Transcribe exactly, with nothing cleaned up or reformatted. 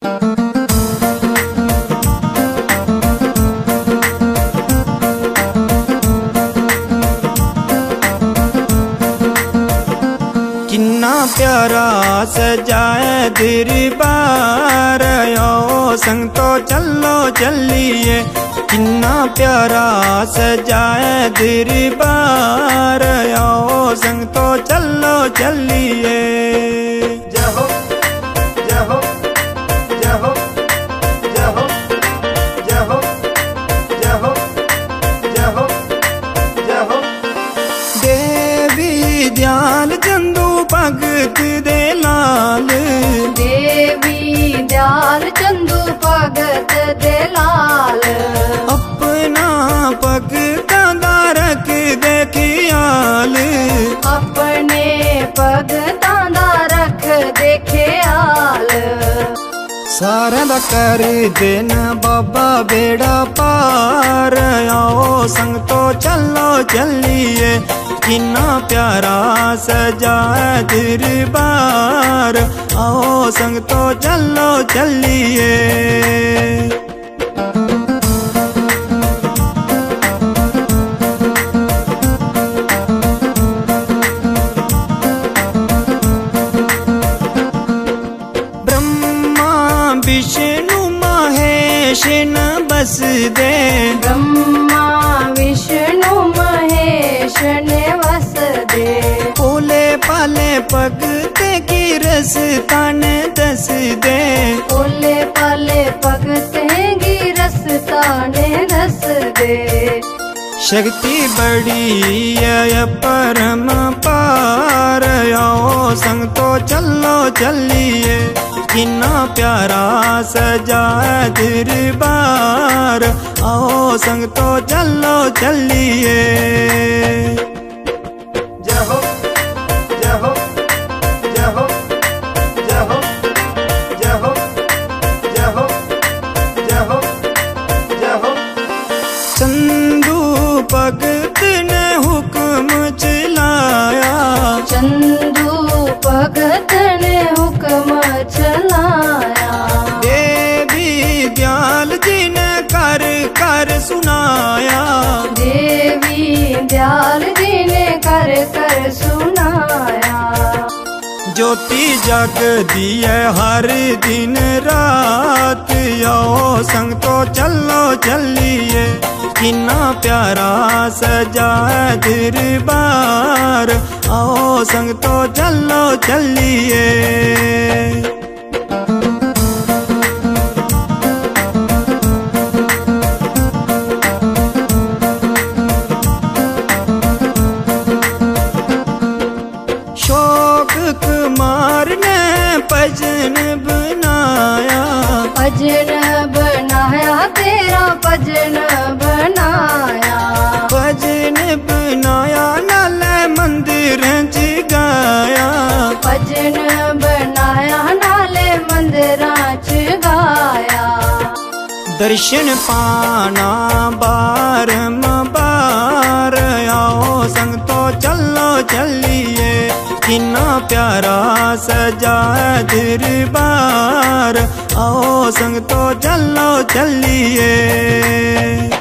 किन्ना प्यारा सजाए दरबार आओ संग तो चलो चलिए। किन्ना प्यारा सजाए दरबार आओ संग तो चलो चलिए। जय हो जय हो जय हो जय हो जय हो जय हो जय हो जय हो। देवी दयाल चंदू भगत दे लाल, देवी दयाल चंदू भगत दे लाल। अपना भगतां दा रख दे ख्याल, अपने भगतां दा रख दे ख्याल। सारे दा कर देना बाबा बेड़ा पार आओ संग तो चलो चलिए। किन्ना प्यारा सजाए दरबार आओ संग तो चलो चलिए। विष्णु महेश न बस दे, ब्रह्मा विष्णु महेश ने वस दे। भोले पाले भगत की रसता ने दस दे, भोले पाले भगत की रसता ने दस दे। शक्ति बड़ी है परम पार आओ संग तो चलो चलिए। किन्ना प्यारा सजाए दरबार आओ संग तो चलो चलिए। जय हो जय हो जय हो जय हो जय हो जय हो जय हो जय हो। चंदू भगत ने हुक्म चलाया, चंदू भगत ने हुक्म चलाया। देवी दयाल जी ने कर कर सुनाया, देवी दयाल जी ने कर कर सुनाया। ज्योति जग दिए हर दिन रात आओ संग तो चलो चलिए। किन्ना प्यारा सजाए दरबार आओ संग तो चलो चलिए। शोक कुमार ने भजन बनाया, भजन बनाया तेरा भजन बनाया। भजन बनाया नाले मंदिर च गाया, भजन बनाया नाले मंदिरां च गाया। दर्शन पाना बारम बार आओ संग तो चलो चलिए। किन्ना प्यारा सजाए दरबार आओ संग तो चलो चलिए।